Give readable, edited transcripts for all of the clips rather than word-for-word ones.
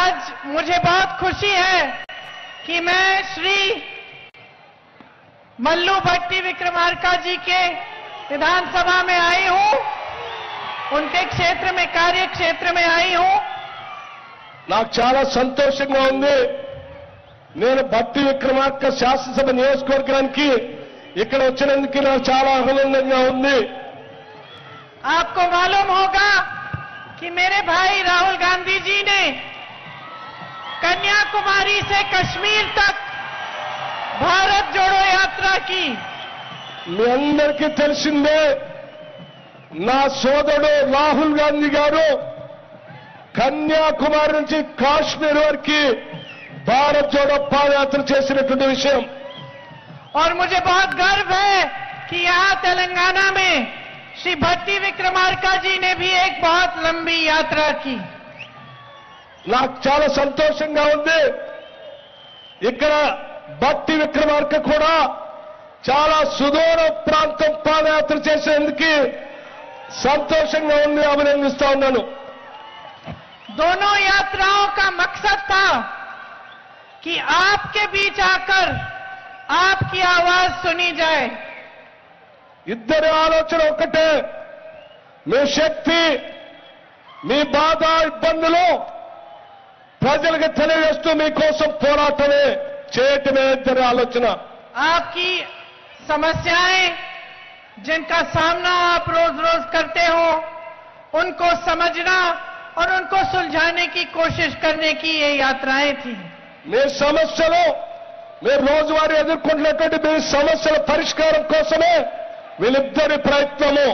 आज मुझे बहुत खुशी है कि मैं श्री मल्लू भट्टी विक्रमार्का जी के विधानसभा में आई हूं, उनके क्षेत्र में, कार्य क्षेत्र में आई हूं। నాకు చాలా సంతోషంగా ఉంది. నేను భట్టి విక్రమార్క శాసనసభ నియోజకవర్గానికి ఇక్కడ వచ్చినందుకు నాకు చాలా ఆనందంగా ఉంది. आपको मालूम होगा कि मेरे भाई राहुल गांधी जी ने कन्याकुमारी से कश्मीर तक भारत जोड़ो यात्रा की। మీ అందరికీ తెలిసిందే, నా సోదరుడు రాహుల్ గాంధీ గారు కన్యాకుమారి నుంచి కాశ్మీర్ వరకు భారత్ జోడో పాదయాత్ర చేసినటువంటి విషయం. और मुझे बहुत गर्व है कि यहां तेलंगाना में श्री भट्टी विक्रमार्का जी ने भी एक बहुत लंबी यात्रा की। నాకు చాలా సంతోషంగా ఉంది. ఇక్కడ భట్టి విక్రమార్క కూడా చాలా సుదూర ప్రాంతం పాదయాత్ర చేసేందుకు సంతోషంగా ఉంది, అభినందిస్తా ఉన్నాను. दोनों यात्राओं का मकसद था कि आपके बीच आकर आपकी आवाज सुनी जाए। ఇద్దరి ఆలోచన ఒకటే, మీ శక్తి, మీ బాధ, ఇబ్బందులు ప్రజలకు తెలియజేస్తూ మీకోసం పోరాటమే చేయటమే ఇద్దరి ఆలోచన. आपकी समस्याएं जिनका सामना आप रोज रोज करते हो, उनको समझना और उनको सुलझाने की कोशिश करने की ये यात्राएं थी। మీ సమస్యలు, మీరు రోజువారీ ఎదుర్కొంటున్నటువంటి మీ సమస్యల పరిష్కారం కోసమే వీళ్ళిద్దరి ప్రయత్నము.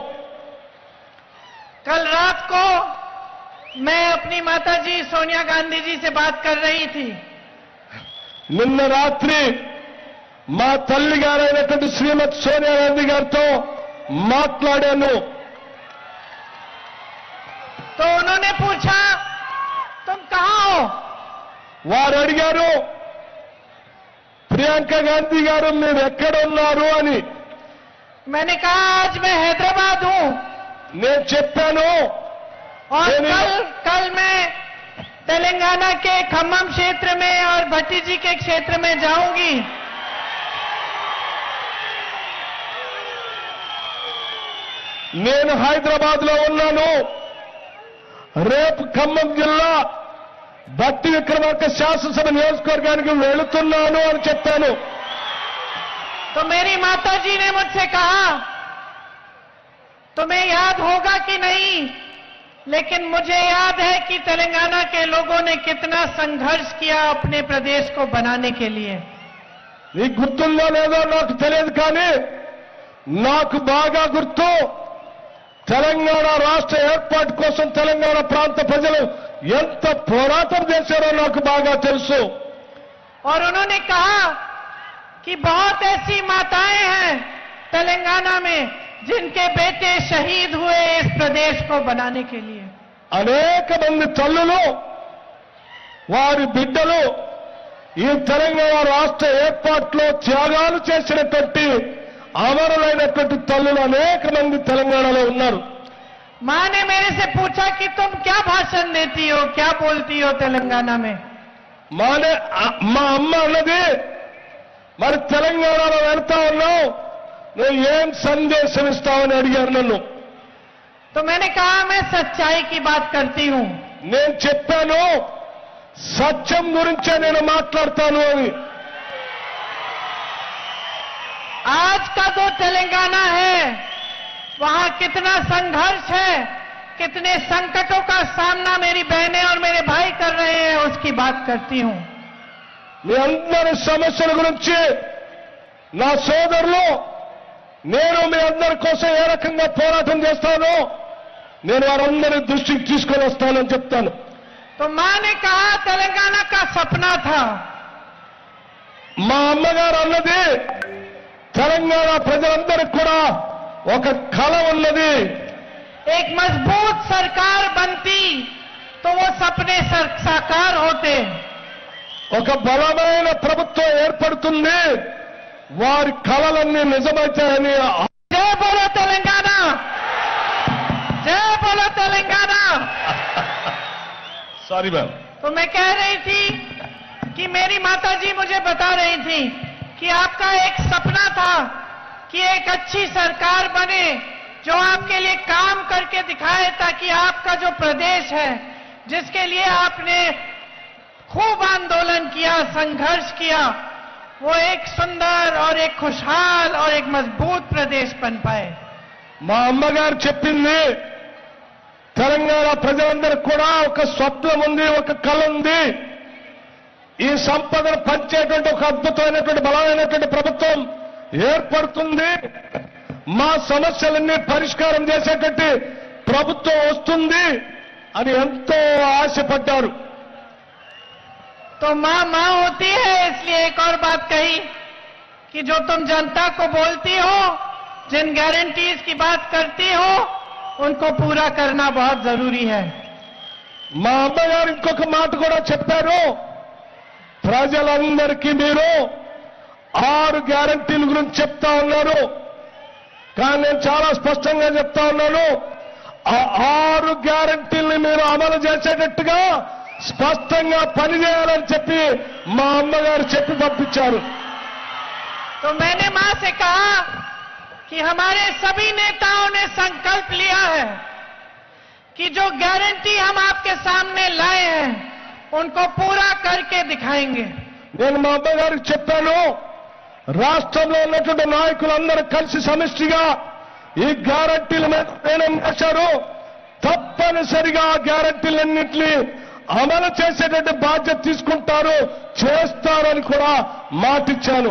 कल रात को मैं अपनी माताजी सोनिया गांधी जी से बात कर रही थी। నిన్న రాత్రి మా తల్లి గారైనటువంటి శ్రీమతి సోనియా గాంధీ గారితో మాట్లాడాను. तो उन्होंने पूछा, तुम कहां हो? వారు అడిగారు, ప్రియాంక గాంధీ గారు మీరు ఎక్కడ ఉన్నారు అని. मैंने कहा आज मैं हैदराबाद हूं నేను చెప్పాను, और कल मैं तेलंगाना के खम्मम क्षेत्र में और भट्टी जी के क्षेत्र में जाऊंगी। నేను హైదరాబాద్ లో ఉన్నాను, రేపు ఖమ్మం జిల్లా భట్టి విక్రమార్క శాసనసభ నియోజకవర్గానికి వెళుతున్నాను అని చెప్పాను. तो मेरी माताजी ने मुझसे कहा, तुम्हें याद होगा कि नहीं, लेकिन मुझे याद है कि तेलंगाना के लोगों ने कितना संघर्ष किया अपने प्रदेश को बनाने के लिए। నీకు గుర్తుందో లేదో నాకు తెలియదు, కానీ నాకు బాగా గుర్తు, తెలంగాణ రాష్ట్ర ఏర్పాటు కోసం తెలంగాణ ప్రాంత ప్రజలు ఎంత పోరాటం చేశారో నాకు బాగా తెలుసు. और उन्होंने कहा कि बहुत ऐसी माताएं हैं तेलंगाना में जिनके बेटे शहीद हुए इस प्रदेश को बनाने के लिए। అనేక మంది తల్లులు, వారి బిడ్డలు ఈ తెలంగాణ రాష్ట్ర ఏర్పాటులో త్యాగాలు చేసినటువంటి అమరులైనటువంటి తల్లులు అనేక మంది తెలంగాణలో ఉన్నారు. मां ने मेरे से पूछा कि तुम क्या भाषण देती हो, क्या बोलती हो तेलंगाना में? మా అమ్మ అన్నది, మరి తెలంగాణలో వెళ్తా ఉన్నావు, నువ్వు ఏం సందేశం ఇస్తావని అడిగారు నన్ను. तो मैंने कहा मैं सच्चाई की बात करती हूं। నేను చెప్పాను, సత్యం గురించే నేను మాట్లాడతాను అని. आज का जो तेलंगाना है वहां कितना संघर्ष है, कितने संकटों का सामना मेरी बहनें और मेरे भाई कर रहे हैं, उसकी बात करती हूं। మీ అందరి సమస్యల గురించి నా సోదరులు, నేను మీ అందరి కోసం ఏ రకంగా పోరాటం చేస్తానో నేను వారందరి దృష్టికి తీసుకొని వస్తానని చెప్తాను. तो मां ने कहा तेलंगाना का सपना था। మా అమ్మగారు అన్నది, తెలంగాణ ప్రజలందరికీ కూడా ఒక కళ ఉన్నది. एक मजबूत सरकार बनती तो वो सपने साकार होते। ఒక బలమైన ప్రభుత్వం ఏర్పడుతుంది, వారి కళలన్నీ నిజమవుతాయని. जय बोलो तेलंगाना, जय बोलो तेलंगाना। Sorry ma'am. तो मैं कह रही थी कि मेरी माताजी मुझे बता रही थी कि आपका एक सपना था कि एक अच्छी सरकार बने जो आपके लिए काम करके दिखाए, ताकि आपका जो प्रदेश है जिसके लिए आपने खूब आंदोलन किया, संघर्ष किया, वो एक सुंदर और एक खुशहाल और एक मजबूत प्रदेश बन पाए। మా అమ్మగారు చెప్పింది తెలంగాణ ప్రజలందరికీ కూడా ఒక స్వప్నం ఉంది, ఒక కళ ఉంది. ఈ సంపదను పంచేటువంటి ఒక అద్భుతమైనటువంటి బలమైనటువంటి ప్రభుత్వం ఏర్పడుతుంది, మా సమస్యలన్నీ పరిష్కారం చేసేటువంటి ప్రభుత్వం వస్తుంది అని ఎంతో ఆశపడ్డారు. तो मां मां होती है, इसलिए एक और बात कही कि जो तुम जनता को बोलती हो, जिन गारंटीज की बात करती हो, उनको पूरा करना बहुत जरूरी है। మా అమ్మగారు ఇంకొక మాట కూడా చెప్పారు, ప్రజలందరికీ మీరు 6 గ్యారంటీల గురించి చెప్తా ఉన్నారు, కానీ నేను చాలా స్పష్టంగా చెప్తా ఉన్నాను, ఆ 6 గ్యారంటీల్ని మీరు అమలు చేసేటట్టుగా స్పష్టంగా పనిచేయాలని చెప్పి మా అమ్మగారు చెప్పి పంపించారు. तो मैंने मां से कहा कि हमारे सभी नेताओं ने संकल्प लिया है कि जो गारंटी हम आपके सामने लाए हैं उनको पूरा करके दिखाएंगे। నేను మా అమ్మగారికి చెప్పాను, రాష్ట్రంలో ఉన్నటువంటి నాయకులందరూ కలిసి సమిష్టిగా ఈ గ్యారంటీల మీద నిర్ణయం చేశారు, తప్పనిసరిగా ఆ గ్యారంటీలన్నింటినీ అమలు చేసేటువంటి బాధ్యత తీసుకుంటారు, చేస్తారని కూడా మాటిచ్చాను.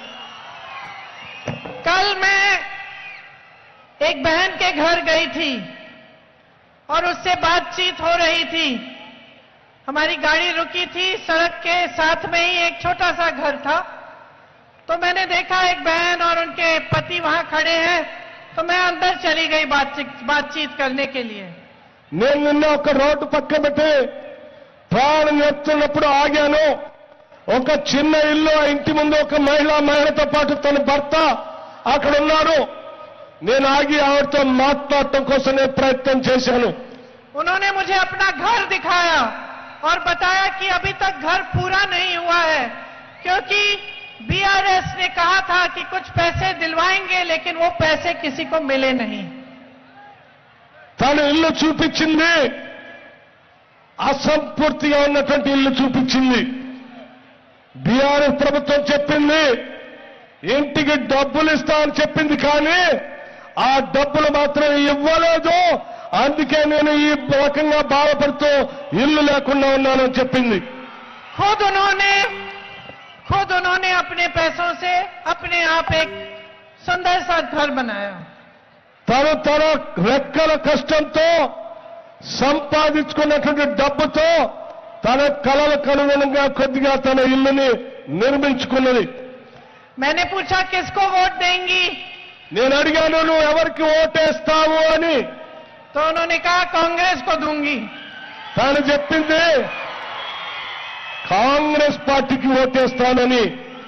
कल मैं एक बहन के घर गई थी और उससे बातचीत हो रही थी। हमारी गाड़ी रुकी थी, सड़क के साथ में ही एक छोटा सा घर था, तो मैंने देखा एक बहन और उनके पति वहां खड़े हैं, तो मैं अंदर चली गई बातचीत करने के लिए। నేను నిన్న ఒక రోడ్డు పక్క పెట్టి ప్రాణం చెప్తున్నప్పుడు ఆగాను. ఒక చిన్న ఇల్లు, ఆ ఇంటి ముందు ఒక మహిళతో పాటు తన భర్త అక్కడ ఉన్నారు. నేను ఆగి ఆవిడతో మాట్లాడటం కోసం నేను ప్రయత్నం చేశాను. उन्होंने मुझे अपना घर दिखाया और बताया कि अभी तक घर पूरा नहीं हुआ है, क्योंकि बीआरएस ने कहा था कि कुछ पैसे दिलवाएंगे, लेकिन वो पैसे किसी को मिले नहीं। తన ఇల్లు చూపించింది, అసంపూర్తిగా ఉన్నటువంటి ఇల్లు చూపించింది. బీఆర్ఎస్ ప్రభుత్వం చెప్పింది ఇంటికి డబ్బులు ఇస్తామని చెప్పింది, కానీ ఆ డబ్బులు మాత్రం ఇవ్వలేదు, అందుకే నేను ఈ రకంగా బాధపడుతూ ఇల్లు లేకుండా ఉన్నానని చెప్పింది. खुद उन्होंने अपने पैसों से अपने आप एक सुंदर सा घर बनाया। తన రెక్కల కష్టంతో సంపాదించుకున్నటువంటి డబ్బుతో తన కలలకు అనుగుణంగా కొద్దిగా తన ఇల్లుని నిర్మించుకున్నది. मैंने पूछा किसको वोट देंगी, నేను అడిగాను నువ్వు ఎవరికి ఓటేస్తావు అని. तो उन्होंने कहा कांग्रेस को दूंगी। తాను చెప్పింది కాంగ్రెస్ పార్టీకి ఓటేస్తానని.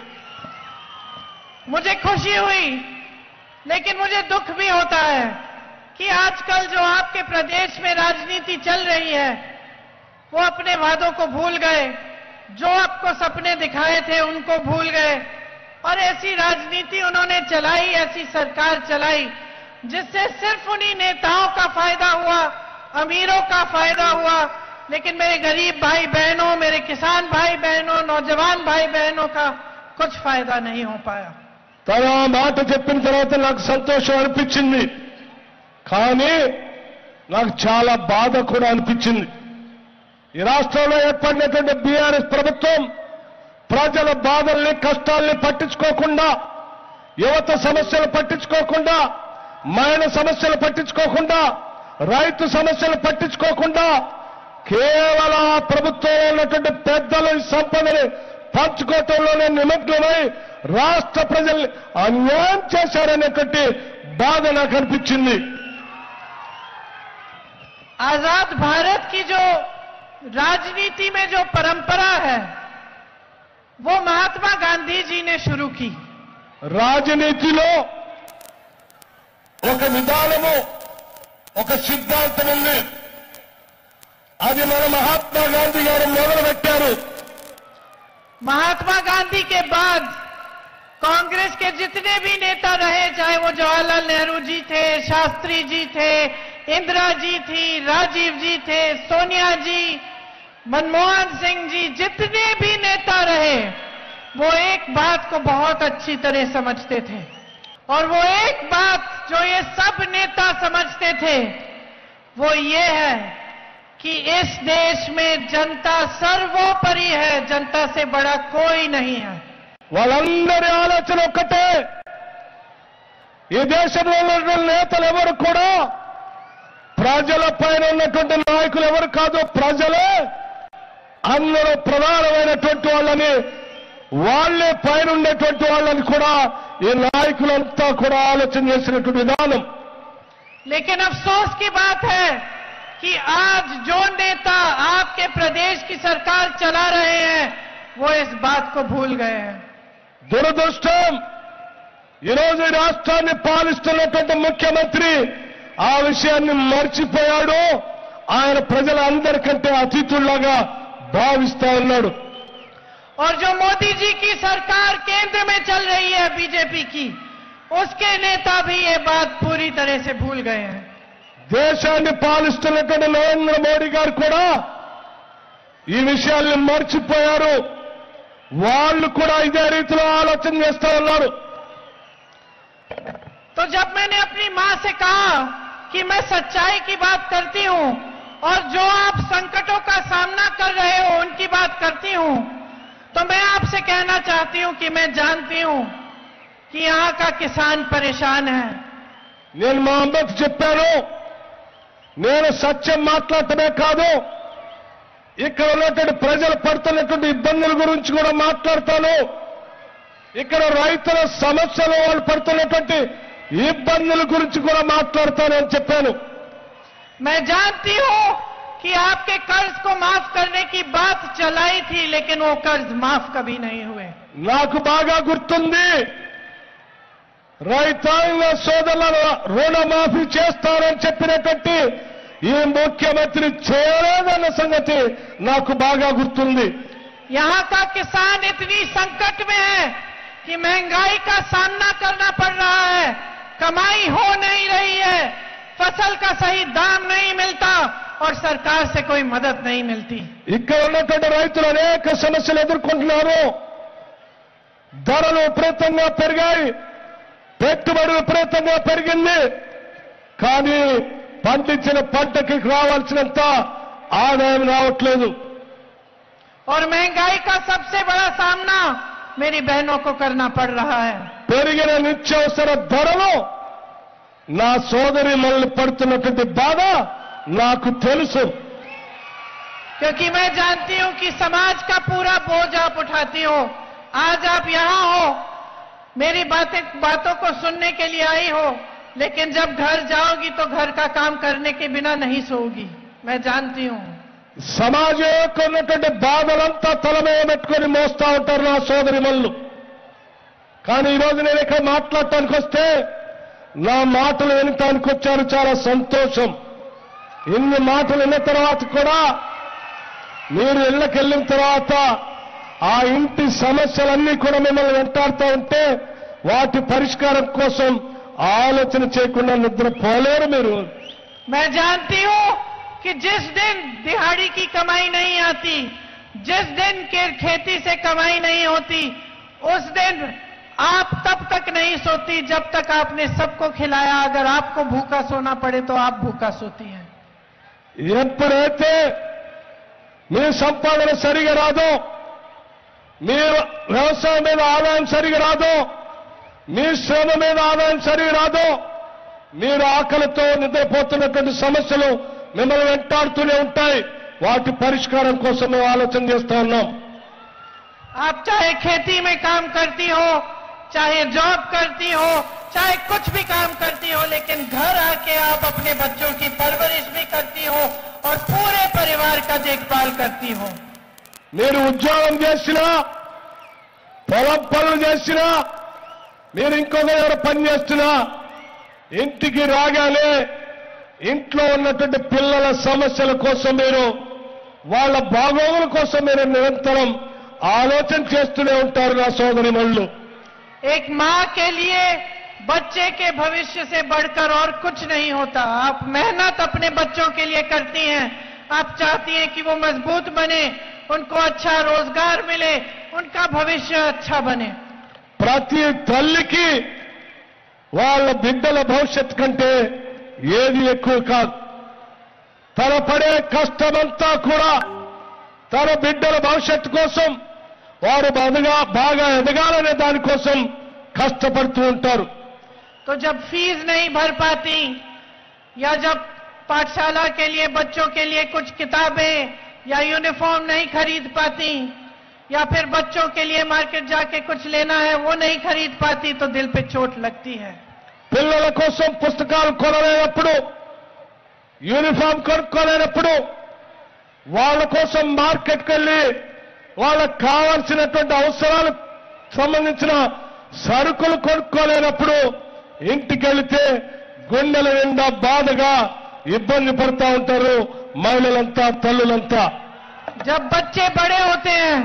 मुझे खुशी हुई, लेकिन मुझे दुख भी होता है कि आजकल जो आपके प्रदेश में राजनीति चल रही है, वो अपने वादों को भूल गए, जो आपको सपने दिखाए थे उनको भूल गए, और ऐसी राजनीति उन्होंने चलाई, ऐसी सरकार चलाई जिससे सिर्फ उन्हीं नेताओं का फायदा हुआ, अमीरों का फायदा हुआ, लेकिन मेरे गरीब भाई बहनों, मेरे किसान भाई बहनों, नौजवान भाई बहनों का कुछ फायदा नहीं हो पाया। తన ఆ మాట చెప్పిన తర్వాత నాకు సంతోషం అనిపించింది, కానీ నాకు చాలా బాధ కూడా అనిపించింది. ఈ రాష్ట్రంలో ఏర్పడినటువంటి బీఆర్ఎస్ ప్రభుత్వం ప్రజల బాధల్ని, కష్టాల్ని పట్టించుకోకుండా, యువత సమస్యలు పట్టించుకోకుండా, మహిళ సమస్యలు పట్టించుకోకుండా, రైతు సమస్యలు పట్టించుకోకుండా, కేవలం ఆ ప్రభుత్వంలో ఉన్నటువంటి పెద్దలు ఈ సంపదని పంచుకోవటంలోనే నిమగ్నమై రాష్ట్ర ప్రజల్ని అన్యాయం చేశారనేటువంటి బాధ నాకు అనిపించింది. आजाद भारत की जो राजनीति में जो परंपरा है, वो महात्मा गांधी जी ने शुरू की। రాజనీతిలో ఒక విధానము, ఒక సిద్ధాంతం ఉంది. అది మన మహాత్మా గాంధీ గారు మొదలుపెట్టారు. महात्मा गांधी के बाद कांग्रेस के जितने भी नेता रहे, चाहे वो जवाहरलाल नेहरू जी थे, शास्त्री जी थे, इंदिरा जी थी, राजीव जी थे, सोनिया जी, मनमोहन सिंह जी, जितने भी नेता रहे वो एक बात को बहुत अच्छी तरह समझते थे। और वो एक बात जो ये सब नेता समझते थे वो ये है कि इस देश में जनता सर्वोपरि है, जनता से बड़ा कोई नहीं है। వాళ్ళందరి ఆలోచన ఒక్కటే, ఈ దేశంలో ఉన్నటువంటి నేతలు ఎవరు కూడా ప్రజల పైన ఉన్నటువంటి నాయకులు ఎవరు కాదు, ప్రజలే అందరూ ప్రధానమైనటువంటి వాళ్ళని, వాళ్లే పైన ఉండేటువంటి వాళ్ళని కూడా ఈ నాయకులంతా కూడా ఆలోచన చేసినటువంటి విధానం. लेकिन अफसोस की बात है कि आज जो नेता आपके प्रदेश की सरकार चला रहे हैं वो इस बात को भूल गए हैं। దురదృష్టం, ఈరోజు ఈ రాష్ట్రాన్ని పాలిస్తున్నటువంటి ముఖ్యమంత్రి ఆ విషయాన్ని మర్చిపోయాడు. ఆయన ప్రజలందరికంటే అతిథుల్లాగా భావిస్తా ఉన్నాడు. और जो मोदी जी की सरकार केंद्र में चल रही है बीजेपी की, उसके नेता भी ये बात पूरी तरह से भूल गए हैं। దేశాన్ని పాలిస్తున్నటువంటి నరేంద్ర మోడీ గారు కూడా ఈ విషయాల్ని మర్చిపోయారు. వాళ్ళు కూడా ఇదే రీతిలో ఆలోచన చేస్తా ఉన్నారు. तो जब मैंने अपनी मां से कहा कि मैं सच्चाई की बात करती हूं और जो आप संकटों का सामना कर रहे हो उनकी बात करती हूं, तो मैं आपसे कहना चाहती हूं कि मैं जानती हूं कि यहां का किसान परेशान है। నేను మా అమ్మకు చెప్పాను, నేను సత్యం మాట్లాడటమే కాదు, ఇక్కడ ఉన్నటువంటి ప్రజలు పడుతున్నటువంటి ఇబ్బందుల గురించి కూడా మాట్లాడతాను. ఇక్కడ రైతుల సమస్యలు, వాళ్ళు పడుతున్నటువంటి ఇబ్బందుల గురించి కూడా మాట్లాడతానని చెప్పాను. मैं जानती हूं कि आपके कर्ज को माफ करने की बात चलाई थी, लेकिन वो कर्ज माफ कभी नहीं हुए। నాకు బాగా గుర్తుంది, రైతాంగ సోదరుల రుణమాఫీ చేస్తారని చెప్పినటువంటి ఈ ముఖ్యమంత్రి చేయలేదన్న సంగతి నాకు బాగా గుర్తుంది. यहां का किसान इतनी संकट में है कि महंगाई का सामना करना पड़ रहा है, कमाई हो नहीं रही है, फसल का सही दाम नहीं मिलता और सरकार से कोई मदद नहीं मिलती। ఇక్కడ ఉన్నటువంటి రైతులు అనేక సమస్యలు ఎదుర్కొంటున్నారు. ధరలు విపరీతంగా పెరిగాయి, పెట్టుబడి విపరీతంగా పెరిగింది, కానీ పండించిన పంటకి రావాల్సినంత ఆదాయం రావట్లేదు. और महंगाई का सबसे बड़ा सामना मेरी बहनों को करना पड़ रहा है। పెరిగిన నిత్యావసర ధరలు నా సోదరి మళ్ళీ పడుతున్నటువంటి బాధ నాకు తెలుసు. क्योंकि मैं जानती हूं कि समाज का पूरा बोझ आप उठाती हो। आज आप यहां हो, मेरी बातों को सुनने के लिए आई हो, लेकिन जब घर जाओगी तो घर का काम करने के बिना नहीं सोओगी, मैं जानती हूं। సమాజం యొక్క ఉన్నటువంటి బాధలంతా తల మీద పెట్టుకొని మోస్తా ఉంటారు నా సోదరి మళ్ళు. కానీ ఈరోజు నేను ఇక్కడ మాట్లాడటానికి వస్తే నా మాటలు వినటానికి వచ్చారు, చాలా సంతోషం. ఇన్ని మాటలు విన్న తర్వాత కూడా మీరు ఇళ్ళకి వెళ్ళిన తర్వాత ఆ ఇంటి సమస్యలన్నీ కూడా మిమ్మల్ని వెంటాడుతూ ఉంటే వాటి పరిష్కారం కోసం ఆలోచన చేయకుండా నిద్రపోలేరు మీరు. मैं जानती हूं कि जिस दिन दिहाड़ी की कमाई नहीं आती, जिस दिन के खेती से कमाई नहीं होती, उस दिन आप तब तक नहीं सोती जब तक आपने सबको खिलाया। अगर आपको भूखा सोना पड़े तो आप भूखा सोती हैं। ఎప్పుడైతే మీ సంపాదన సరిగా రాదో, మీరు వ్యవసాయం మీద ఆదాయం సరిగా రాదో, మీ శ్రమ మీద ఆదాయం సరిగా రాదో, మీరు ఆకలితో నిద్రపోతున్నటువంటి సమస్యలు మిమ్మల్ని వెంటాడుతూనే ఉంటాయి. వాటి పరిష్కారం కోసం మేము ఆలోచన చేస్తా ఉన్నాం. आप चाहे खेती में काम करती हो, चाहे जॉब करती हो, चाहे कुछ भी काम करती हो, लेकिन घर आके आप अपने बच्चों की परवरिश भी करती हो और पूरे परिवार का देखभाल करती हो। మీరు ఉద్యోగం చేసినా, పొలం పనులు చేసినా, మీరు ఇంకొక దగ్గర పని చేస్తున్నా, ఇంటికి రాగానే ఇంట్లో ఉన్నటువంటి పిల్లల సమస్యల కోసం మీరు వాళ్ళ బాగోగుల కోసం మీరు నిరంతరం ఆలోచన చేస్తూనే ఉంటారు నా సోదరిమణులు. एक मां के लिए बच्चे के भविष्य से बढ़कर और कुछ नहीं होता. आप मेहनत अपने बच्चों के लिए करती हैं. आप चाहती हैं कि वो मजबूत बने, उनको अच्छा रोजगार मिले, उनका भविष्य अच्छा बने. ప్రతి తల్లికి వాళ్ళ బిడ్డల భవిష్యత్ కంటే ఏది ఎక్కువ కాదు. తన పడే కష్టమంతా కూడా తన బిడ్డల భవిష్యత్తు కోసం వారు బాగా ఎదగాలనే దానికోసం కష్టపడుతూ ఉంటారు. तो जब फीस नहीं भर पाती या जब पाठशाला के लिए बच्चों के लिए कुछ किताबें या यूनिफॉर्म नहीं खरीद पाती या फिर बच्चों के लिए मार्केट जाके कुछ लेना है वो नहीं खरीद पाती तो दिल पे चोट लगती है. పిల్లల కోసం పుస్తకాలు కొనలేనప్పుడు, యూనిఫామ్ కొనుక్కోలేనప్పుడు, వాళ్ళ కోసం మార్కెట్కి వెళ్ళి వాళ్ళకు కావాల్సినటువంటి అవసరాలకు సంబంధించిన సరుకులు కొనుక్కోలేనప్పుడు ఇంటికి వెళితే గుండెల నిండా బాధగా ఇబ్బంది పడుతూ ఉంటారు మహిళలంతా, తల్లులంతా. जब बच्चे बड़े होते हैं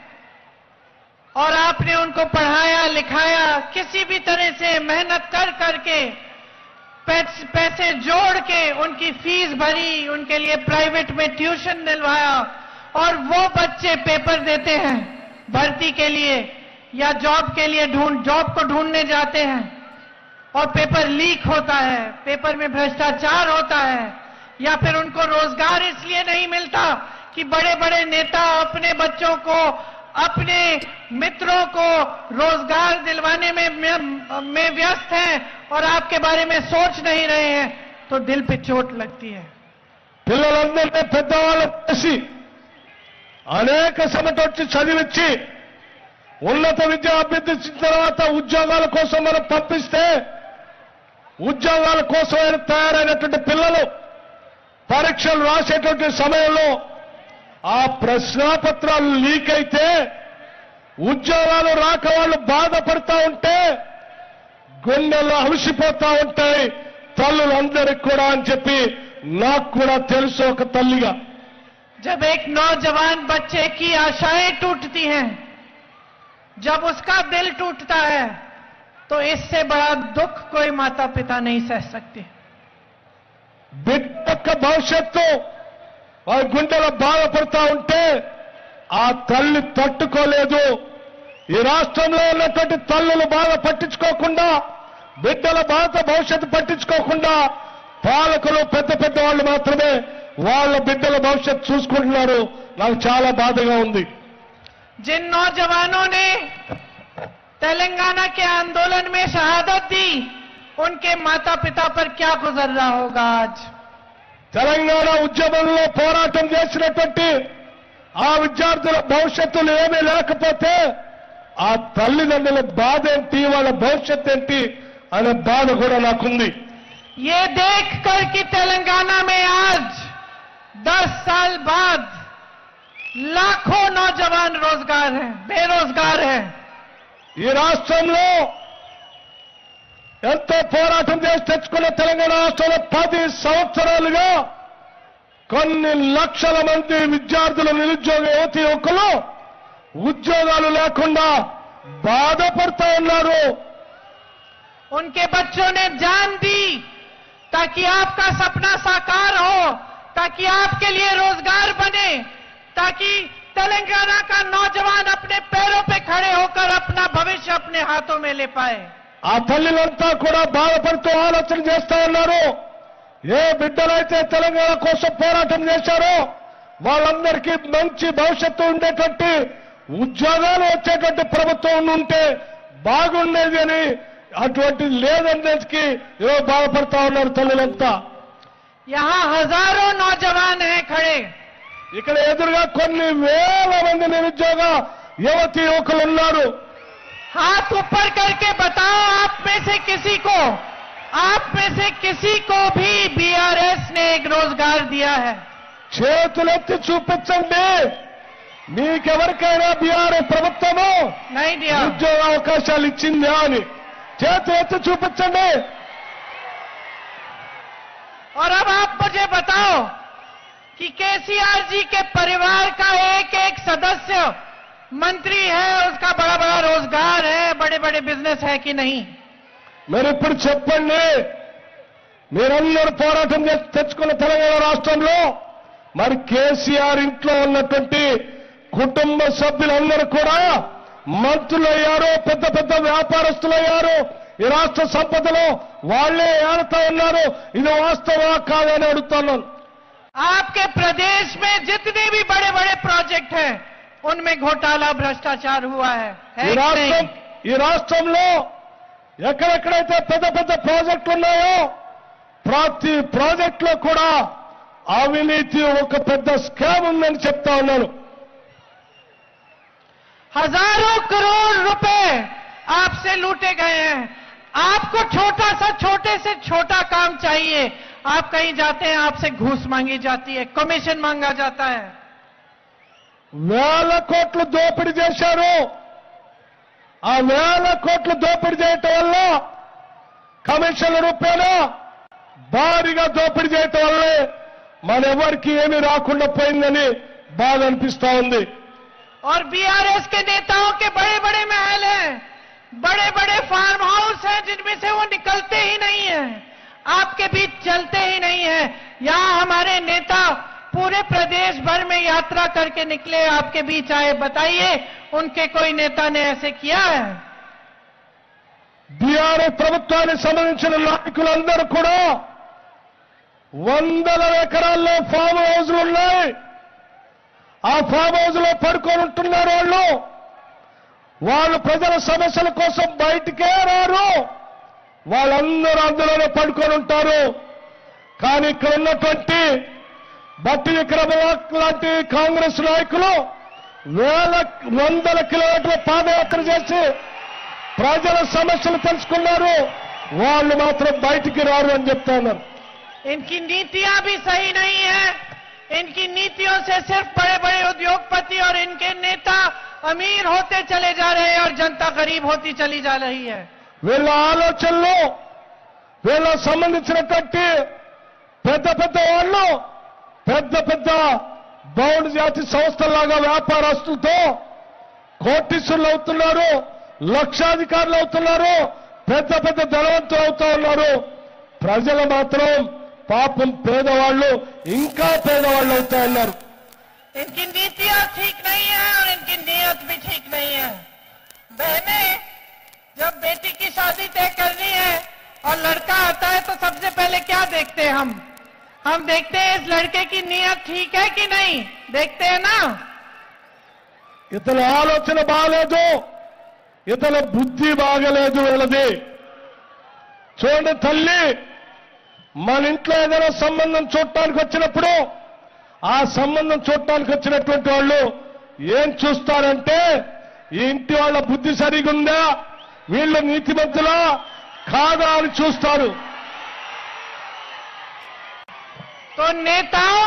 और आपने उनको पढ़ाया लिखाया, किसी भी तरह से मेहनत कर करके पैसे जोड़ के उनकी फीस भरी, उनके लिए प्राइवेट में ट्यूशन दिलवाया और वो बच्चे पेपर देते हैं भर्ती के लिए या जॉब के लिए जॉब को ढूंढने जाते हैं और पेपर लीक होता है, पेपर में भ्रष्टाचार होता है या फिर उनको रोजगार इसलिए नहीं मिलता कि बड़े बड़े नेता अपने बच्चों को, अपने मित्रों को रोजगार दिलवाने में व्यस्त हैं और आपके बारे में सोच नहीं रहे हैं, तो दिल पे चोट लगती है. పిల్లలందరినీ పెద్దవాళ్ళు చేసి అనేక సమటొచ్చి చదివించి ఉన్నత విద్య అభ్యర్థించిన తర్వాత ఉద్యోగాల కోసం మనం పంపిస్తే ఉద్యోగాల కోసం తయారైనటువంటి పిల్లలు పరీక్షలు రాసేటువంటి సమయంలో ఆ ప్రశ్నాపత్రాలు లీక్ అయితే ఉద్యోగాలు రాక వాళ్ళు బాధపడతా ఉంటే గుండెల్లో అలసిపోతా ఉంటాయి తల్లులందరికీ కూడా అని చెప్పి నాకు కూడా తెలుసు ఒక తల్లిగా. जब एक नौजवान बच्चे की आशाएं टूटती हैं, जब उसका दिल टूटता है, तो इससे बड़ा दुख कोई माता पिता नहीं सह सकते. బిడ్డ యొక్క భవిష్యత్తు వారి గుండెలో బాధపడతా ఉంటే ఆ తల్లి తట్టుకోలేదు. ఈ రాష్ట్రంలో ఉన్నటువంటి తల్లులు బాధ పట్టించుకోకుండా, బిడ్డల బాధ భవిష్యత్తు పట్టించుకోకుండా పాలకులు పెద్ద పెద్ద వాళ్ళు మాత్రమే వాళ్ళ బిడ్డల భవిష్యత్తు చూసుకుంటున్నారు. నాకు చాలా బాధగా ఉంది. जिन नौजवानों ने तेलंगाना के आंदोलन में शहादत दी, उनके माता पिता पर क्या गुजर रहा होगा आज. తెలంగాణ ఉద్యమంలో పోరాటం చేసినటువంటి ఆ విద్యార్థుల భవిష్యత్తులు ఏమీ లేకపోతే ఆ తల్లిదండ్రుల బాధ ఏంటి, వాళ్ళ భవిష్యత్తు ఏంటి అనే బాధ కూడా నాకుంది. ये देख कर कि तेलंगाना में आज 10 साल बाद लाखों नौजवान बेरोजगार हैं. ఈ రాష్ట్రంలో ఎంతో పోరాటం చేసి తెచ్చుకున్న తెలంగాణ రాష్ట్రంలో 10 సంవత్సరాలుగా కొన్ని లక్షల మంది విద్యార్థులు, నిరుద్యోగ యువతి యువకులు ఉద్యోగాలు లేకుండా బాధపడుతూ ఉన్నారు. उनके बच्चों ने जान दी ताकि आपका सपना साकार हो, ताकि आपके लिए रोजगार बने, ताकि तेलंगाना का नौजवान अपने पैरों पे खड़े होकर अपना भविष्य अपने हाथों में ले पाए. ఆ తల్లిలంతా కూడా బాధపడుతూ ఆలోచన చేస్తా ఉన్నారు. ఏ బిడ్డలైతే తెలంగాణ కోసం పోరాటం చేశారో వాళ్ళందరికీ మంచి భవిష్యత్తు ఉండేటువంటి ఉద్యోగాలు వచ్చేటువంటి ప్రభుత్వం ఉంటే బాగుండేది అని, అటువంటి లేదనేది ఈరోజు బాధపడతా ఉన్నారు తల్లులంతా. यहाँ हजारों नौजवान हैं खड़े. ఇక్కడ ఎదురుగా కొన్ని వేల మంది నిరుద్యోగ యువతి యువకులు ఉన్నారు. हाथ ऊपर करके बताओ, आप में से किसी को भी बीआरएस ने एक रोजगार दिया है. చేతులెత్తి చూపించండి, మీకెవరికైనా బీఆర్ఎస్ ప్రభుత్వము नहीं दिया. ఉద్యోగ అవకాశాలు ఇచ్చిందా అని చేతులెత్తి చూపించండి. और अब आप मुझे बताओ कि केसीआर जी के परिवार का एक एक सदस्य मंत्री है, उसका बड़ा बड़ा रोजगार है, बड़े बड़े बिजनेस है कि नहीं? మీరు ఇప్పుడు చెప్పండి, మీరందరూ పోరాటం చేసి తెచ్చుకున్న తెలంగాణ రాష్ట్రంలో మరి కేసీఆర్ ఇంట్లో ఉన్నటువంటి కుటుంబ సభ్యులందరూ కూడా మంత్రులయ్యారు, పెద్ద పెద్ద వ్యాపారస్తులయ్యారు, ఈ రాష్ట్ర సంపదలో వాళ్లే ఏడుతా ఉన్నారు. ఇది వాస్తవా కాదని అడుగుతున్నాను. आपके प्रदेश में जितने भी बड़े बड़े प्रोजेक्ट हैं उनमें घोटाला भ्रष्टाचार हुआ है ఈ రాష్ట్రంలో ఎక్కడెక్కడైతే పెద్ద పెద్ద ప్రాజెక్టులు ఉన్నాయో ప్రతి ప్రాజెక్టులో కూడా అవినీతి ఒక పెద్ద స్కామ్ ఉందని చెప్తా ఉన్నాను. हजारों करोड़ रुपए आपसे लूटे गए हैं. आपको छोटा सा छोटे से छोटा काम चाहिए, आप कहीं जाते हैं आपसे घूस मांगी जाती है, कमीशन मांगा जाता है. వేల కోట్లు దోపిడీ చేశారు. ఆ వేల కోట్లు దోపిడీ చేయటం వల్ల కమిషన్ల రూపాయలు భారీగా దోపిడీ చేయటం వల్లే మనెవరికి ఏమీ రాకుండా పోయిందని బాధ అనిపిస్తా ఉంది. और बीआरएस के नेताओं के बड़े बड़े महल हैं, बड़े बड़े फार्म हाउस हैं जिनमें से वो निकलते ही नहीं है, आपके बीच चलते ही नहीं है. यहां हमारे नेता पूरे प्रदेश भर में यात्रा करके निकले, आपके बीच आए. बताइए उनके कोई नेता ने ऐसे किया है? బీఆర్ఎస్ ప్రభుత్వానికి సంబంధించిన నాయకులందరూ కూడా వందల ఎకరాల్లో ఫామ్ హౌస్లు ఉన్నాయి. ఆ ఫామ్ హౌస్ లో పడుకొని ఉంటున్నారు. వాళ్ళు ప్రజల సమస్యల కోసం బయటికే రారు, వాళ్ళందరూ అందులోనే పడుకొని ఉంటారు. కానీ ఇక్కడ ఉన్నటువంటి బట్టి విక్రమార్క లాంటి కాంగ్రెస్ నాయకులు వందల కిలోమీటర్ల పాదయాత్ర చేసి ప్రజల సమస్యలు తెలుసుకున్నారు. వాళ్ళు మాత్రం బయటికి రారు అని చెప్తున్నారు. इनकी नीतियां भी सही नहीं है. इनकी नीतियों से सिर्फ बड़े बड़े उद्योगपति और इनके नेता अमीर होते चले जा रहे हैं और जनता गरीब होती चली जा रही है. వీళ్ళ ఆలోచనలు, వీళ్ళ సంబంధించినటువంటి పెద్ద పెద్ద వాళ్ళు పెద్ద పెద్ద బౌండ్ జాతి సంస్థల్లాగా వ్యాపారస్తులతో కోటీశ్వరులు అవుతున్నారు, లక్షాధికారులు అవుతున్నారు, పెద్ద పెద్ద ధనవంతులు అవుతా ఉన్నారు. ప్రజలు మాత్రం పాపం పేదవాళ్ళు ఇంకా పేదవాళ్ళు అవుతా ఉన్నారు. इनकी नीतियां ठीक नहीं है और इनकी नीयत भी ठीक नहीं है. बहने, जब बेटी की शादी तय करनी है और लड़का आता है तो सबसे पहले क्या देखते हैं हम देखते हैं इस लड़के की नीयत ठीक है कि नहीं, देखते हैं ना. ఇతని ఆలోచన బాగలేదు, ఇతని బుద్ధి బాగలేదు వీళ్ళది. చూడండి తల్లి, మన ఇంట్లో ఏదైనా సంబంధం చూడటానికి వచ్చినప్పుడు ఆ సంబంధం చూడటానికి వచ్చినటువంటి వాళ్ళు ఏం చూస్తారంటే ఈ ఇంటి వాళ్ళ బుద్ధి సరిగా ఉందా, వీళ్ళు నీతిమంతులా కాదా అని చూస్తారు. तो नेताओं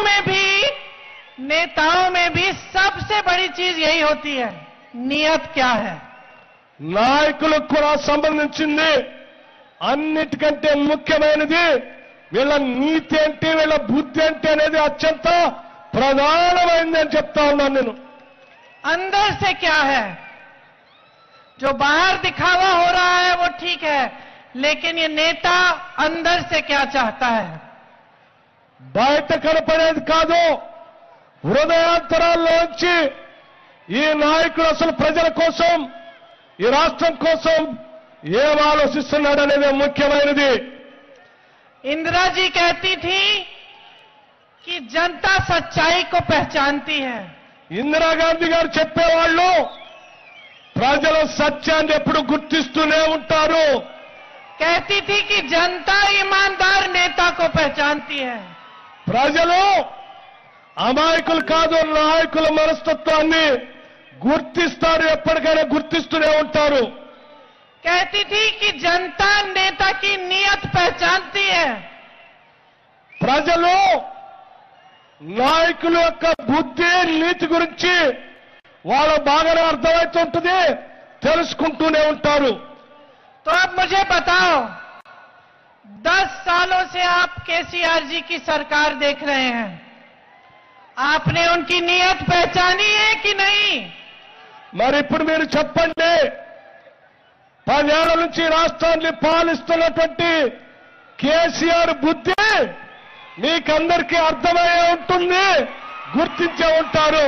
में भी सबसे बड़ी चीज यही होती है, नियत क्या है. నాయకులకు కూడా సంబంధించింది అన్నిటికంటే ముఖ్యమైనది వీళ్ళ నీతి ఏంటి, వీళ్ళ బుద్ధి ఏంటి అనేది అత్యంత ప్రధానమైనది అని చెప్తా ఉన్నాను నేను. अंदर से क्या है, जो बाहर दिखावा हो रहा है वो ठीक है, लेकिन ये नेता अंदर से क्या चाहता है. బయట కనపడేది కాదు, హృదయాంతరాల్లోంచి ఈ నాయకుడు అసలు ప్రజల కోసం, ఈ రాష్ట్రం కోసం ఏం ఆలోచిస్తున్నాడనేది ముఖ్యమైనది. इंदिरा जी कहती थी कि जनता सच्चाई को पहचानती है. ఇందిరాగాంధీ గారు చెప్పేవాళ్ళు ప్రజల సత్యాన్ని ఎప్పుడు గుర్తిస్తూనే ఉంటారు. कहती थी कि जनता ईमानदार नेता को पहचानती है. ప్రజలు అమాయకులు కాదు, నాయకుల మనస్తత్వాన్ని గుర్తిస్తారు, ఎప్పటికైనా గుర్తిస్తూనే ఉంటారు. कहती थी कि जनता नेता की नीयत पहचानती है. ప్రజలు నాయకుల యొక్క బుద్ధి, నీతి గురించి వాళ్ళ బాగానే అర్థమవుతుంటుంది, తెలుసుకుంటూనే ఉంటారు. तो अब मुझे बताओ, 10 सालों से आप केसीआर जी की सरकार देख रहे हैं. आपने उनकी नीयत पहचानी है कि नहीं? మరి ఇప్పుడు మీరు చెప్పండి, 10 ఏళ్ల నుంచి రాష్ట్రాన్ని పాలిస్తున్నటువంటి కేసీఆర్ బుద్ధి మీకందరికీ అర్థమయ్యే ఉంటుంది, గుర్తించే ఉంటారు.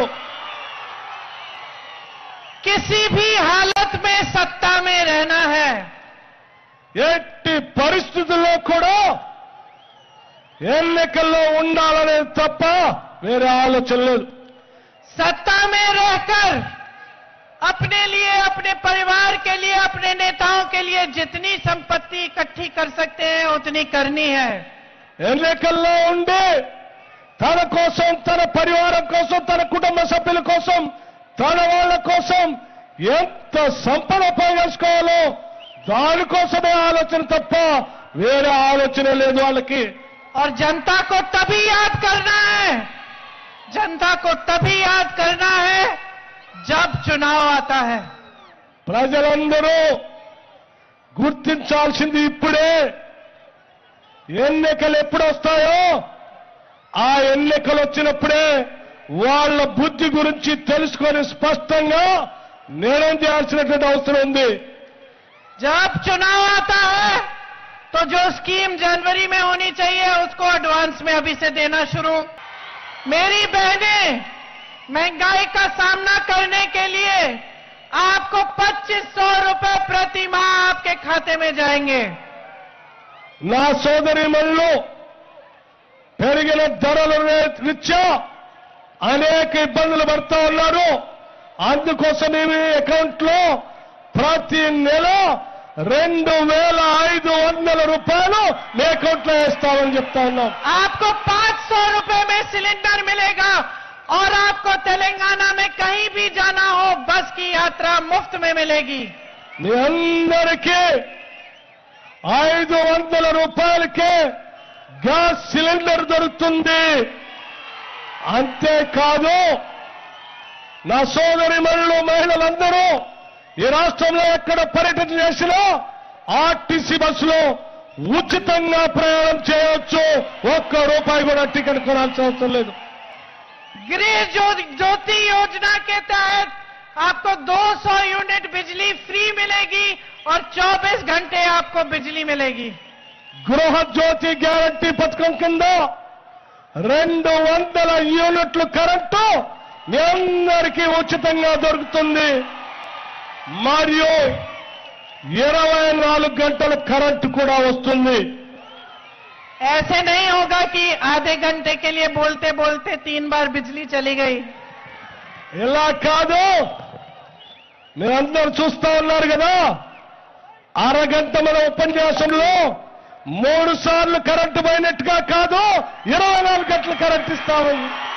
किसी भी हालत में सत्ता में रहना है. ఎట్టి పరిస్థితుల్లో కూడా ఎన్నికల్లో ఉండాలనేది తప్ప వేరే ఆలోచన లేదు. सत्ता में रहकर अपने लिए, अपने परिवार के लिए, अपने नेताओं के लिए जितनी संपत्ति इकट्ठी कर सकते हैं उतनी करनी है. ఎన్నికల్లో ఉండి తన కోసం, తన పరివారం కోసం, తన కుటుంబ సభ్యుల కోసం, తన వాళ్ళ కోసం ఎంత సంపద పోగేసుకోవాలో దానికోసమే ఆలోచన తప్ప వేరే ఆలోచన లేదు వాళ్ళకి. और जनता को तभी याद करना है, जनता को तभी याद करना है जब चुनाव आता है. ప్రజలందరూ గుర్తించాల్సింది ఇప్పుడే. ఎన్నికలు ఎప్పుడు వస్తాయో ఆ ఎన్నికలు వచ్చినప్పుడే వాళ్ళ బుద్ధి గురించి తెలుసుకొని స్పష్టంగా నిర్ణయం చేయాల్సినటువంటి అవసరం ఉంది. जब चुनाव आता है तो जो स्कीम जनवरी में होनी चाहिए उसको एडवांस में अभी से देना शुरू. मेरी बहनें, महंगाई का सामना करने के लिए आपको 2500 रुपए प्रति माह आपके खाते में जाएंगे. నా సోదరీమణులు పెరిగిన ధరల రీత్యా అనేక ఇబ్బందులు పడుతూ ఉన్నారు. అందుకోసం మీ అకౌంట్లో ప్రతి నెల 2500 రూపాయలు మీ అకౌంట్లో వేస్తామని చెప్తా ఉన్నాం. आपको 500 रुपए में सिलेंडर मिलेगा और आपको तेलंगाना में कहीं भी जाना हो बस की यात्रा मुफ्त में मिलेगी. మీ అందరికీ 500 రూపాయలకే గ్యాస్ సిలిండర్ దొరుకుతుంది. అంతేకాదు నా సోదరిమణులు, మహిళలందరూ ఈ రాష్ట్రంలో ఎక్కడ పర్యటన చేసినా ఆర్టీసీ బస్సులో ఉచితంగా ప్రయాణం చేయవచ్చు. ₹1 కూడా టికెట్ కొనాల్సిన అవసరం లేదు. गृह ज्योति योजना के तहत आपको 200 यूनिट बिजली फ्री मिलेगी और 24 घंटे आपको बिजली मिलेगी. గృహ జ్యోతి గ్యారంటీ పథకం కింద 200 యూనిట్లు కరెంటు మీ అందరికీ ఉచితంగా దొరుకుతుంది. మరియు 24 గంటలు కరెంటు కూడా వస్తుంది. ऐसे नहीं होगा कि आधे घंटे के लिए बोलते बोलते 3 बार बिजली चली गई. ఇలా కాదు, మీరందరూ చూస్తా ఉన్నారు కదా, అరగంట మన ఉపన్యాసంలో 3 సార్లు కరెంటు పోయినట్టుగా కాదు, 24 గంటలు కరెంటు ఇస్తాము.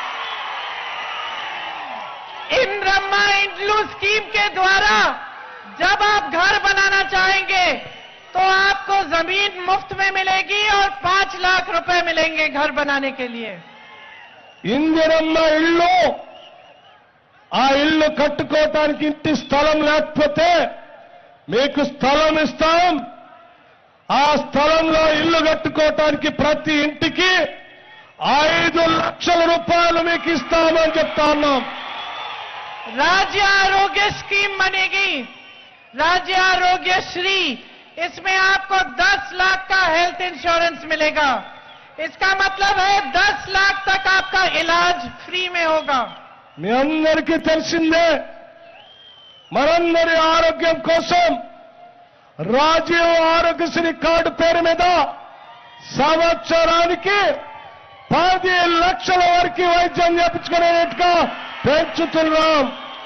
इंद्रम्मा इंड्लू स्कीम के द्वारा जब आप घर बनाना चाहेंगे तो आपको जमीन मुफ्त में मिलेगी और 5 लाख रुपए मिलेंगे घर बनाने के लिए. ఇందిరమ్మ ఇల్లు, ఆ ఇల్లు కట్టుకోవటానికి ఇంటి స్థలం లేకపోతే మీకు స్థలం ఇస్తాం. ఆ స్థలంలో ఇల్లు కట్టుకోవటానికి ప్రతి ఇంటికి 5 లక్షల రూపాయలు మీకు ఇస్తామని చెప్తా ఉన్నాం. राज्य आरोग्य स्कीम बनेगी, राज्य आरोग्य श्री. इसमें आपको 10 लाख का हेल्थ इंश्योरेंस मिलेगा. इसका मतलब है 10 लाख तक आपका इलाज फ्री में होगा. మీ అందరికీ తెలిసిందే, మనందరి ఆరోగ్యం కోసం రాజీవ్ ఆరోగ్యశ్రీ కార్డు పేరు మీద సంవత్సరానికి 10 లక్షల వరకు వైద్యం చేయించుకునేట్టుగా పెంచుతున్నాం.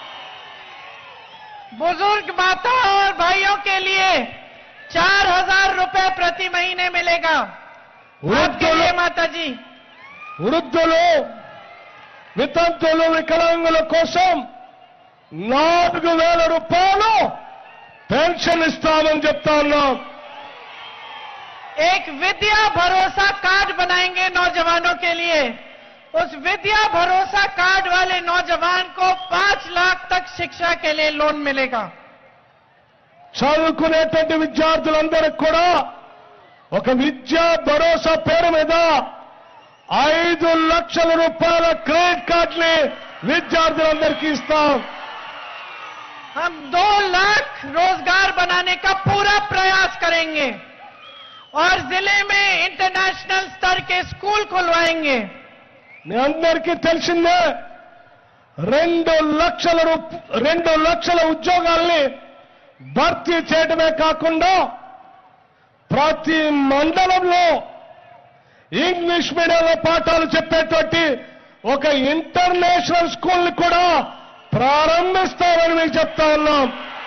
बुजुर्ग माताओं और भाइयों के लिए 4000 रुपए प्रति महीने मिलेगा. आपके लिए माता जी. వృద్ధులు, వితంతువులు, వికలాంగుల కోసం 4000 రూపాయలు పెన్షన్ ఇస్తామని చెప్తా ఉన్నాం. एक विद्या भरोसा कार्ड बनाएंगे नौजवानों के लिए. उस विद्या भरोसा कार्ड वाले नौजवान को 5 लाख तक शिक्षा के लिए लोन मिलेगा. చదువుకునేటువంటి విద్యార్థులందరికీ కూడా ఒక విద్యా భరోసా పేరు మీద 5 లక్షల రూపాయల క్రెడిట్ కార్డుని విద్యార్థులందరికీ ఇస్తాం. हम 2 लाख रोजगार बनाने का पूरा प्रयास करेंगे और जिले में इंटरनेशनल स्तर के स्कूल खुलवाएंगे. మీ అందరికీ తెలిసిందే 2 లక్షల ఉద్యోగాల్ని భర్తీ చేయడమే కాకుండా ప్రతి మండలంలో ఇంగ్లీష్ మీడియంలో పాఠాలు చెప్పేటువంటి ఒక ఇంటర్నేషనల్ స్కూల్ ని కూడా ప్రారంభిస్తామని మీకు చెప్తా ఉన్నాం.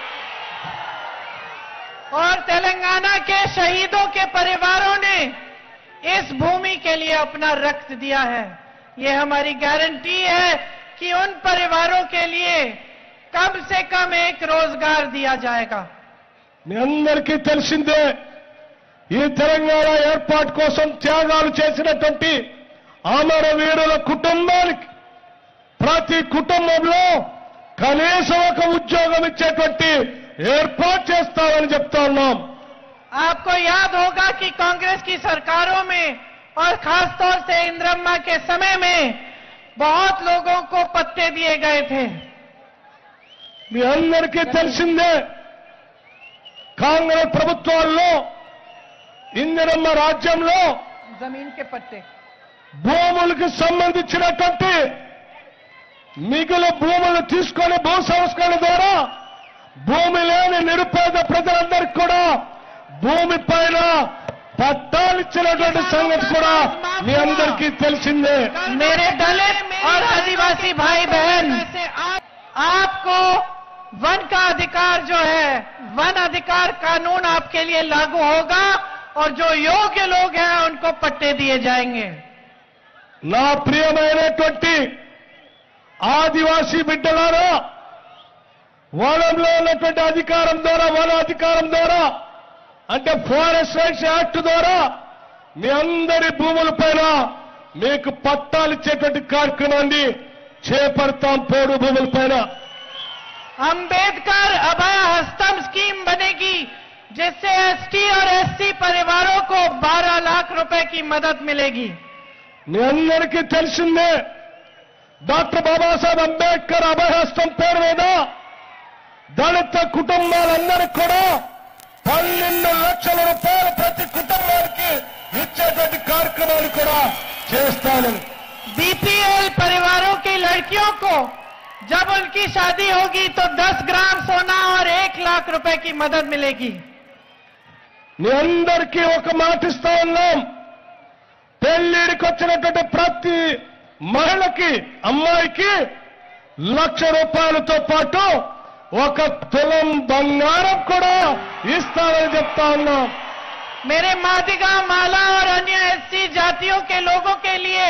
और तेलंगाना के शहीदों के परिवारों ने इस भूमि के लिए अपना रक्त दिया है. ये हमारी गारंटी है कि उन परिवारों के लिए कम से कम एक रोजगार दिया जाएगा. మీ అందరికీ తెలిసిందే ఈ తెలంగాణ ఏర్పాటు కోసం త్యాగాలు చేసినటువంటి అమరవీరుల కుటుంబానికి ప్రతి కుటుంబంలో కనీసం ఒక ఉద్యోగం ఇచ్చేటువంటి ఏర్పాటు చేస్తామని చెప్తా ఉన్నాం. आपको याद होगा कि कांग्रेस की सरकारों में और खासतौर से इंदिरम्मा के समय में बहुत लोगों को पत्ते दिए गए थे. మీ అందరికీ తెలిసిందే కాంగ్రెస్ ప్రభుత్వాల్లో ఇందిరమ్మ రాజ్యంలో जमीन के पट्टे భూములకు సంబంధించినటువంటి మిగులు భూములు తీసుకొని భూ సంస్కరణ ద్వారా భూమి లేని నిరుపేద ప్రజలందరికీ కూడా భూమి పైన పట్టాలిచ్చినటువంటి సంగతి కూడా మీ అందరికీ తెలిసిందే. मेरे दलित और आदिवासी भाई बहन, आपको वन का अधिकार जो है, वन अधिकार कानून आपके लिए लागू होगा और जो योग्य लोग हैं उनको पट्टे दिए जाएंगे. నా ప్రియమైనటువంటి ఆదివాసీ బిడ్డలారా, వనంలో ఉన్నటువంటి అధికారం ద్వారా, వన అధికారం ద్వారా అంటే ఫారెస్ట్ రైట్స్ యాక్ట్ ద్వారా మీ అందరి భూములపైన మీకు పట్టాలు ఇచ్చేటువంటి కార్యక్రమాన్ని చేపడతాం. పోడు భూములపైన अंबेडकर अभय हस्तम स्कीम बनेगी जिससे एसटी और एससी परिवारों को 12 लाख रुपए की मदद मिलेगी. మీ అందరికీ తెలిసిందే డాక్టర్ బాబాసాహెబ్ అంబేద్కర్ అభయహస్తం పేరు మీద దళిత కుటుంబాలందరికీ కూడా 12 లక్షల రూపాయలు ప్రతి కుటుంబానికి ఇచ్చేటువంటి కార్యక్రమాలు కూడా చేస్తానని. बीपीएल परिवारों की लड़कियों को जब उनकी शादी होगी तो 10 ग्राम सोना और 1 लाख रुपए की मदद मिलेगी. మీ అందరికీ ఒక మాట ఇస్తా ఉన్నాం. పెళ్లిడికి వచ్చినటువంటి ప్రతి మహిళకి, అమ్మాయికి 1,00,000 రూపాయలతో పాటు 1 తులం బంగారం కూడా ఇస్తామని చెప్తా ఉన్నాం. मेरे मादिगा, माला और अन्य एससी जातियों के लोगों के लिए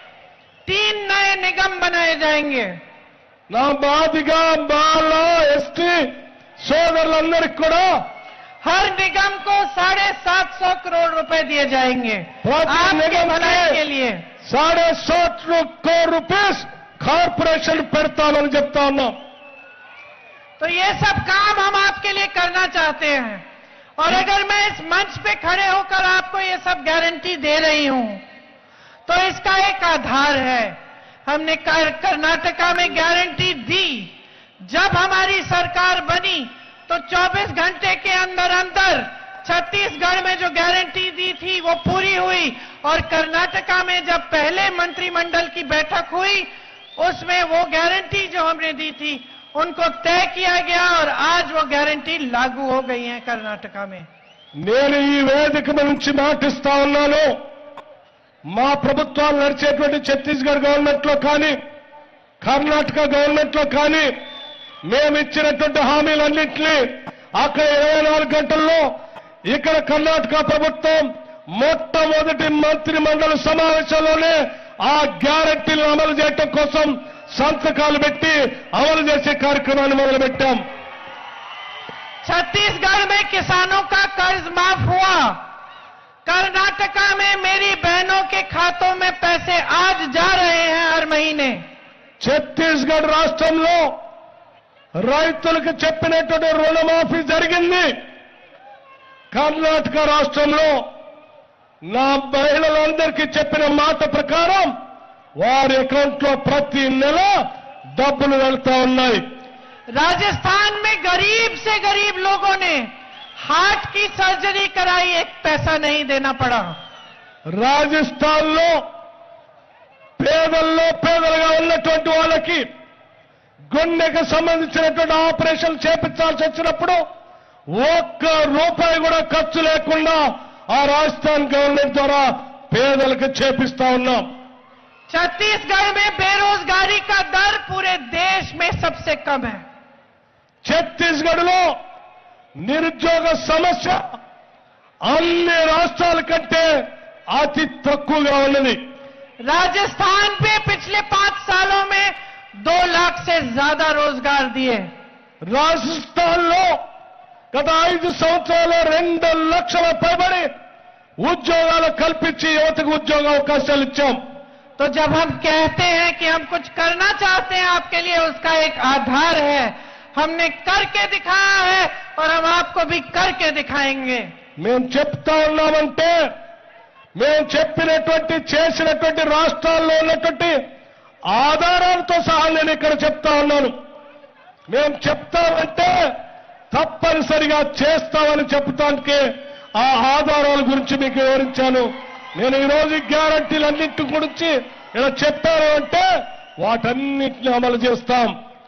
3 नए निगम बनाए जाएंगे. నా మాదిగా, మాల, ఎస్టీ సోదరులందరికీ కూడా हर निगम को 750 करोड़ रुपए दिए जाएंगे प्रति आपके निगम भलाई के के लिए. 750 करोड़ रुपये కార్పొరేషన్ పెడతామని చెప్తా ఉన్నాం. तो ये सब काम हम आपके लिए करना चाहते हैं और अगर मैं इस मंच पे खड़े होकर आपको ये सब गारंटी दे रही हूं तो इसका एक आधार है. हमने कर्नाटका में गारंटी दी. जब हमारी सरकार बनी तो 24 घंटे के अंदर अंदर छत्तीसगढ़ में जो गारंटी दी थी वो पूरी हुई और कर्नाटका में जब पहले मंत्रिमंडल की बैठक हुई उसमें वो गारंटी जो हमने दी थी उनको तय किया गया और आज वो गारंटी लागू हो गई है कर्नाटका में. నేను ఈ వేదిక నుంచి మాటిస్తా ఉన్నాను. మా ప్రభుత్వాలు నడిచేటువంటి ఛత్తీస్గఢ్ గవర్నమెంట్ లో కానీ, కర్ణాటక గవర్నమెంట్ లో కానీ మేము ఇచ్చినటువంటి హామీలన్నింటినీ అక్కడ 24 గంటల్లో ఇక్కడ కర్ణాటక ప్రభుత్వం మొట్టమొదటి మంత్రి మండలి సమావేశంలోనే ఆ గ్యారెంటీలను అమలు చేయడం కోసం సంతకాలు పెట్టి అమలు చేసే కార్యక్రమాన్ని మొదలుపెట్టాం. छत्तीसगढ़ में किसानों का कर्ज माफ हुआ. कर्नाटका में मेरी बहनों के खातों में पैसे आज जा रहे हैं हर महीने. ఛత్తీస్గఢ్ రాష్ట్రంలో రైతులకు చెప్పినటువంటి రుణమాఫీ జరిగింది. కర్ణాటక రాష్ట్రంలో నా మహిళలందరికీ చెప్పిన మాట ప్రకారం వారి అకౌంట్లో ప్రతి నెల డబ్బులు వెళ్తా ఉన్నాయి. राजस्थान में गरीब से गरीब लोगों ने हार्ट की सर्जरी कराई, एक पैसा नहीं देना पड़ा. రాజస్థాన్లో పేదల్లో పేదలుగా ఉన్నటువంటి వాళ్ళకి గుండెకు సంబంధించినటువంటి ఆపరేషన్ చేపించాల్సి వచ్చినప్పుడు ఒక్క రూపాయి కూడా ఖర్చు లేకుండా ఆ రాజస్థాన్ గవర్నమెంట్ ద్వారా పేదలకు చేపిస్తా ఉన్నాం. छत्तीसगढ़ में बेरोजगारी का दर पूरे देश में सबसे कम है. ఛత్తీస్గఢ్లో నిరుద్యోగ సమస్య అన్ని రాష్ట్రాల కంటే అతి తక్కువగా ఉన్నది. राजस्थान पे पिछले 5 सालों में 2 लाख से ज्यादा रोजगार दिए. రాజస్థాన్లో గత 5 సంవత్సరాల్లో 2 లక్షల పైబడి ఉద్యోగాలు కల్పించి యువతకు ఉద్యోగ అవకాశాలు ఇచ్చాం. तो जब हम कहते हैं कि हम कुछ करना चाहते हैं आपके लिए, उसका एक आधार है. हमने करके दिखाया है और हम आपको भी करके दिखाएंगे. మేము చెప్తా ఉన్నామంటే మేము చెప్పినటువంటి చేసినటువంటి రాష్ట్రాల్లో ఉన్నటువంటి ఆధారాలతో సహా నేను ఇక్కడ చెప్తా ఉన్నాను. మేము చెప్తామంటే తప్పనిసరిగా చేస్తామని చెప్పడానికి ఆ ఆధారాల గురించి మీకు వివరించాను. నేను ఈరోజు గ్యారంటీలన్నింటి గురించి ఇలా చెప్పాను అంటే వాటన్నిటిని అమలు చేస్తాం.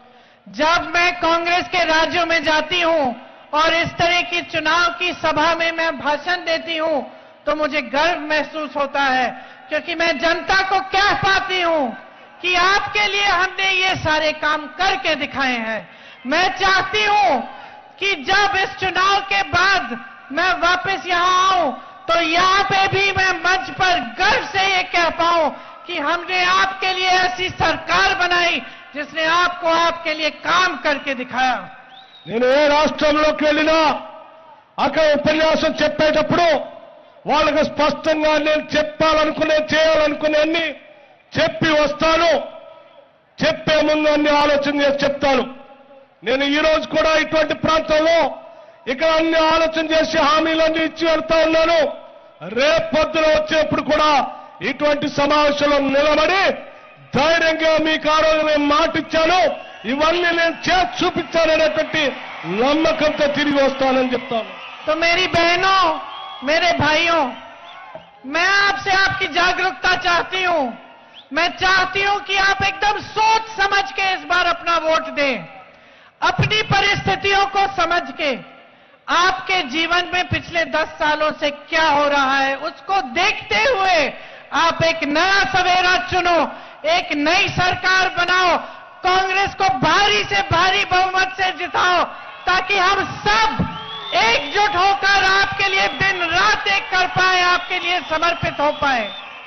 जब मैं कांग्रेस के राज्यों में जाती हूं और इस तरह की चुनाव की सभा में मैं भाषण देती हूं तो मुझे गर्व महसूस होता है, क्योंकि मैं जनता को कह पाती हूं कि आपके लिए हमने ये सारे काम करके दिखाए हैं. मैं चाहती हूं कि जब इस चुनाव के बाद मैं वापस यहां आऊं तो यहां पे भी मैं मंच पर गर्व से ये कह पाऊं कि हमने आपके लिए ऐसी सरकार बनाई जिसने आपको आपके लिए काम करके दिखाया. నేను ఏ రాష్ట్రంలోకి వెళ్ళినా అక్కడ ఉపన్యాసం చెప్పేటప్పుడు వాళ్ళకు స్పష్టంగా నేను చెప్పాలనుకునే చేయాలనుకునే అన్ని చెప్పి వస్తాను. చెప్పే ముందు అన్ని ఆలోచన చేసి చెప్తాను. నేను ఈ రోజు కూడా ఇటువంటి ప్రాంతంలో ఇక్కడ అన్ని ఆలోచన చేసి హామీలన్నీ ఇచ్చి వెళ్తా ఉన్నాను. రేపు పొద్దున వచ్చేప్పుడు కూడా ఇటువంటి సమావేశంలో నిలబడి ధైర్యంగా మీకు ఆ రోజు నేను మాట ఇచ్చాను, ఇవన్నీ నేను చేసి చూపించాననేటువంటి నమ్మకంతో తిరిగి వస్తానని చెప్తాను. तो मेरी बहनों, मेरे भाइयों, मैं आपसे आपकी जागरूकता चाहती हूं. मैं चाहती हूं कि आप एकदम सोच समझ के इस बार अपना वोट दें. अपनी परिस्थितियों को समझ के आपके जीवन में पिछले 10 सालों से क्या हो रहा है उसको देखते हुए आप एक नया सवेरा चुनो, एक नई सरकार बनाओ, कांग्रेस को भारी से भारी बहुमत से जिताओ, ताकि हम सब एकजुट होकर आपके लिए दिन रात एक कर पाए, आपके लिए समर्पित हो पाए.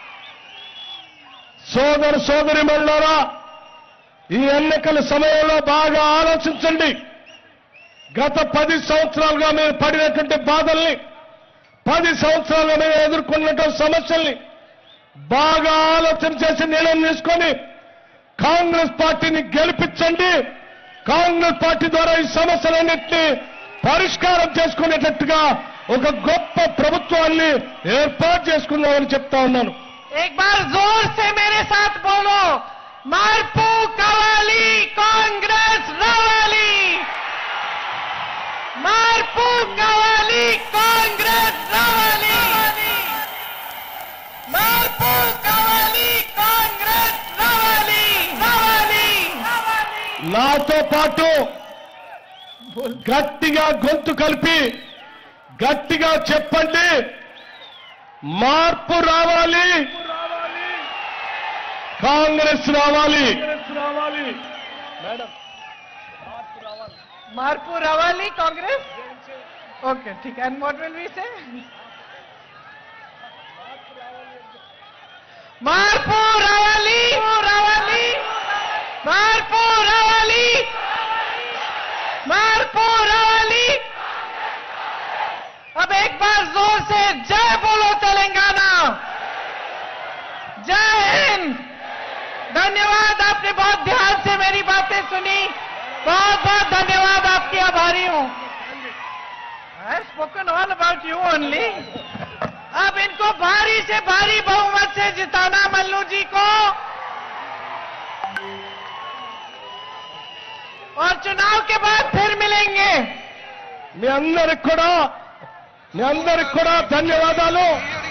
సోదర సోదరీమణులారా, ఈ ఎన్నికల సమయంలో బాగా ఆలోచించండి. గత 10 సంవత్సరాలుగా మేము పడినటువంటి బాధల్ని, 10 సంవత్సరాలుగా మేము ఎదుర్కొన్నటువంటి సమస్యల్ని బాగా ఆలోచన చేసి నిర్ణయం తీసుకొని కాంగ్రెస్ పార్టీని గెలిపించండి. కాంగ్రెస్ పార్టీ ద్వారా ఈ సమస్యలన్నింటినీ పరిష్కారం చేసుకునేటట్టుగా ఒక గొప్ప ప్రభుత్వాన్ని ఏర్పాటు చేసుకుందామని చెప్తా ఉన్నాను. एक बार जोर से मेरे साथ बोलो, మార్పు కావాలి, కాంగ్రెస్ రావాలి. మార్పు కావాలి, కాంగ్రెస్ రావాలి. మార్పు కావాలి, కాంగ్రెస్ రావాలి. రావాలి. నాతో పాటు గట్టిగా గొంతు కలిపి గట్టిగా చెప్పండి, మార్పు రావాలి, కాంగ్రెస్ రావాలి. మేడం, మార్పు రావాలి, కాంగ్రెస్. ఓకే, ठीक है. And what will we say? మార్పు రావాలి, రావాలి. మార్పు రావాలి, మార్పు రావాలి. अब एक बार जोर से जय बोलो तेलंगाना. जय हिंद. धन्यवाद, आपने बहुत ध्यान से मेरी बातें सुनी. बहुत बहुत धन्यवाद, आपकी आभारी हूं. I have spoken all about you only. अब इनको भारी से भारी बहुमत से जिताना मल्लू जी को, और चुनाव के बाद फिर मिलेंगे। మీ అందరికి కూడా ధన్యవాదాలు.